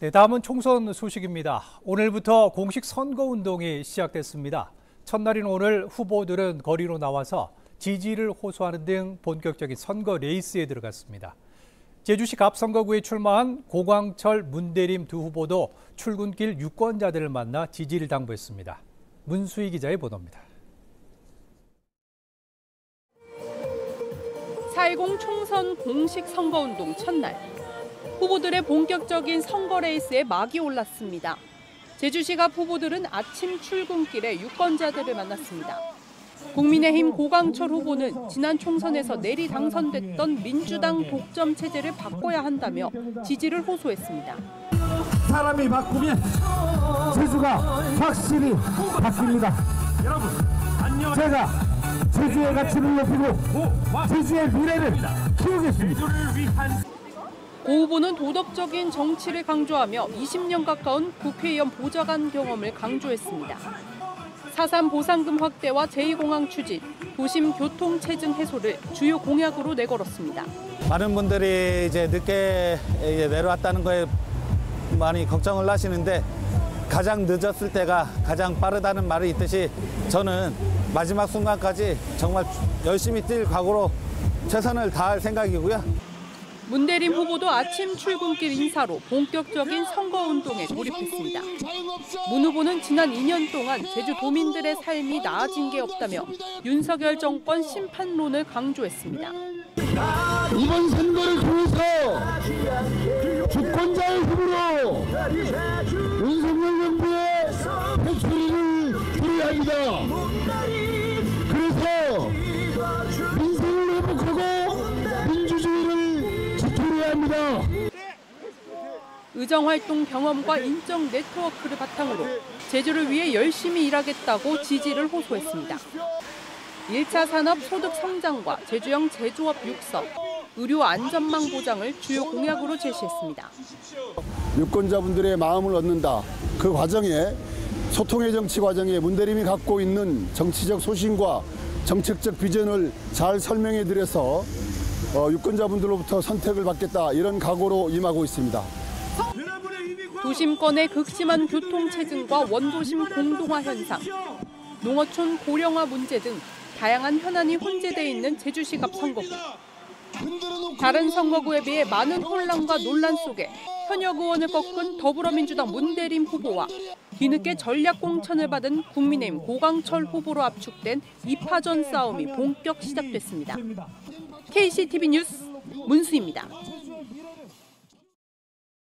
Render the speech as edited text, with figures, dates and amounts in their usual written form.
네, 다음은 총선 소식입니다. 오늘부터 공식 선거운동이 시작됐습니다. 첫날인 오늘 후보들은 거리로 나와서 지지를 호소하는 등 본격적인 선거 레이스에 들어갔습니다. 제주시 갑선거구에 출마한 고광철, 문대림 두 후보도 출근길 유권자들을 만나 지지를 당부했습니다. 문수희 기자의 보도입니다. 4.10 총선 공식 선거운동 첫날. 후보들의 본격적인 선거 레이스에 막이 올랐습니다. 제주시갑 후보들은 아침 출근길에 유권자들을 만났습니다. 국민의힘 고광철 후보는 지난 총선에서 내리 당선됐던 민주당 독점 체제를 바꿔야 한다며 지지를 호소했습니다. 사람이 바꾸면 제주가 확실히 바뀝니다. 여러분, 안녕. 제가 제주의 가치를 높이고 제주의 미래를 키우겠습니다. 고 후보는 도덕적인 정치를 강조하며 20년 가까운 국회의원 보좌관 경험을 강조했습니다. 4.3 보상금 확대와 제2공항 추진, 도심 교통 체증 해소를 주요 공약으로 내걸었습니다. 많은 분들이 이제 늦게 내려왔다는 거에 많이 걱정을 하시는데 가장 늦었을 때가 가장 빠르다는 말이 있듯이 저는 마지막 순간까지 정말 열심히 뛸 각오로 최선을 다할 생각이고요. 문대림 후보도 아침 출근길 인사로 본격적인 선거운동에 돌입했습니다. 문 후보는 지난 2년 동안 제주 도민들의 삶이 나아진 게 없다며 윤석열 정권 심판론을 강조했습니다. 이번 선거를 통해서 주권자의 힘으로 윤석열 정부의 회초리를 불어야 합니다. 그래서 민생을 회복하고 민주주의를 지켜야 합니다. 의정활동 경험과 인적 네트워크를 바탕으로 제주를 위해 열심히 일하겠다고 지지를 호소했습니다. 1차 산업 소득 성장과 제주형 제조업 육성, 의료 안전망 보장을 주요 공약으로 제시했습니다. 유권자분들의 마음을 얻는다. 그 과정에 소통의 정치 과정에 문대림이 갖고 있는 정치적 소신과 정책적 비전을 잘 설명해 드려서 유권자분들로부터 선택을 받겠다 이런 각오로 임하고 있습니다. 도심권의 극심한 교통체증과 원도심 공동화 현상, 농어촌 고령화 문제 등 다양한 현안이 혼재돼 있는 제주시갑 선거구. 다른 선거구에 비해 많은 혼란과 논란 속에 현역 의원을 꺾은 더불어민주당 문대림 후보와 뒤늦게 전략 공천을 받은 국민의힘 고광철 후보로 압축된 2파전 싸움이 본격 시작됐습니다. KCTV 뉴스 문수희입니다.